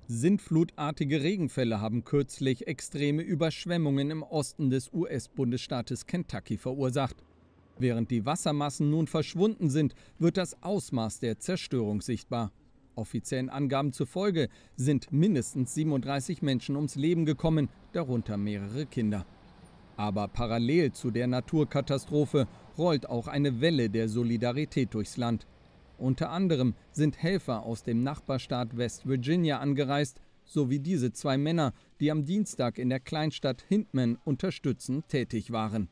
Sintflutartige Regenfälle haben kürzlich extreme Überschwemmungen im Osten des US-Bundesstaates Kentucky verursacht. Während die Wassermassen nun verschwunden sind, wird das Ausmaß der Zerstörung sichtbar. Offiziellen Angaben zufolge sind mindestens 37 Menschen ums Leben gekommen, darunter mehrere Kinder. Aber parallel zu der Naturkatastrophe rollt auch eine Welle der Solidarität durchs Land. Unter anderem sind Helfer aus dem Nachbarstaat West Virginia angereist, sowie diese zwei Männer, die am Dienstag in der Kleinstadt Hindman unterstützend tätig waren.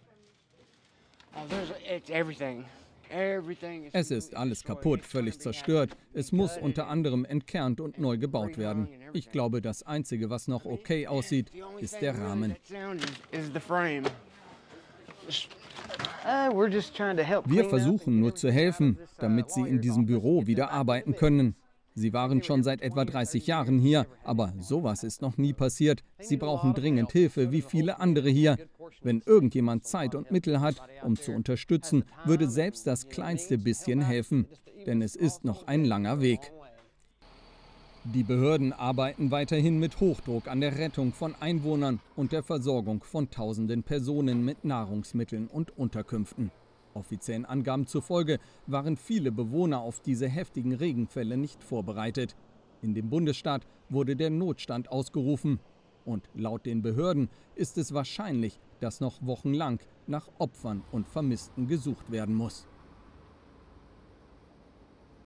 Es ist alles kaputt, völlig zerstört. Es muss unter anderem entkernt und neu gebaut werden. Ich glaube, das Einzige, was noch okay aussieht, ist der Rahmen. Wir versuchen nur zu helfen, damit Sie in diesem Büro wieder arbeiten können. Sie waren schon seit etwa 30 Jahren hier, aber sowas ist noch nie passiert. Sie brauchen dringend Hilfe, wie viele andere hier. Wenn irgendjemand Zeit und Mittel hat, um zu unterstützen, würde selbst das kleinste bisschen helfen. Denn es ist noch ein langer Weg. Die Behörden arbeiten weiterhin mit Hochdruck an der Rettung von Einwohnern und der Versorgung von tausenden Personen mit Nahrungsmitteln und Unterkünften. Offiziellen Angaben zufolge waren viele Bewohner auf diese heftigen Regenfälle nicht vorbereitet. In dem Bundesstaat wurde der Notstand ausgerufen. Und laut den Behörden ist es wahrscheinlich, dass noch wochenlang nach Opfern und Vermissten gesucht werden muss.